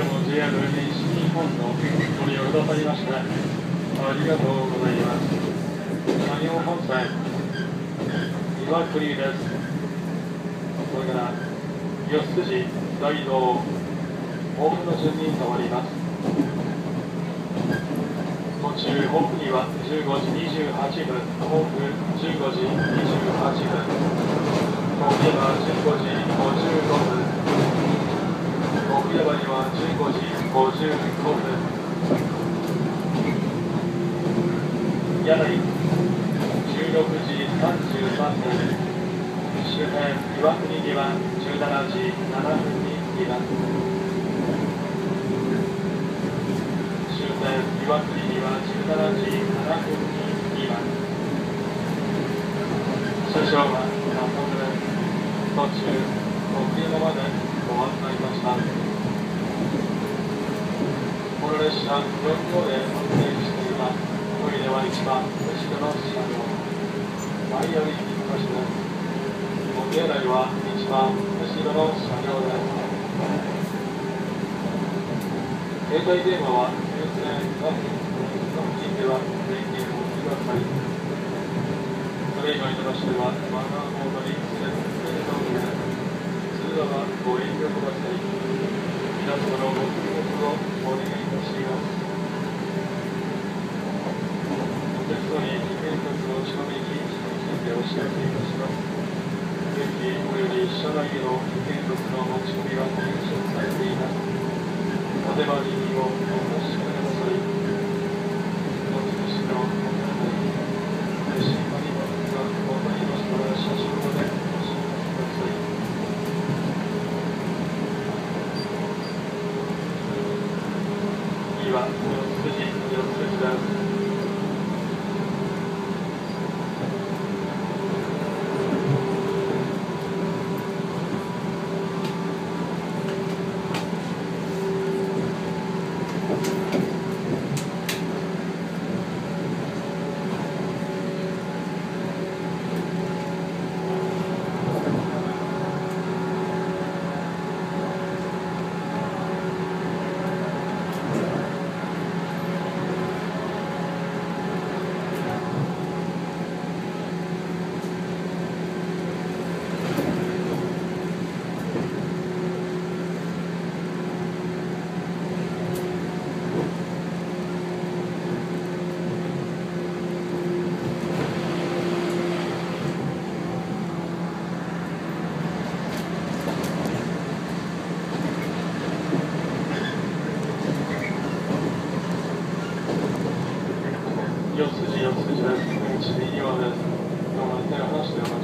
も JR 西日本のご利用くださいましてありがとうございます。山陽本線岩国です。これから四筋大道甲府の順に停まります。途中甲府には15時28分、甲府15時28分、甲府山15時55分、甲府山には15時55分、柳16時33分、周辺岩国には17時7分に着きます。終点岩国には17時7分に着きます。車掌は中村途中奥山までご案内いたします。この列車4両で運転しています。トイレは一番後ろの車両、前より右としてお手洗いは一番後ろの車両です。携帯電話は優先の付近では電源をください。それ以外にましてはマナーモードに設定の上、通話はご遠慮ください。皆様のご協力をお願いいたします。お客様に危険物の近めについてお知らせいたします。電気および車内への危険物の持ち込みは禁止されています。お手回りにもお越しください。お尽くしのお願い。新マリバスがございましたら車掌までお知らせください。次は4筋です。4筋です。右側です。今日は手を離して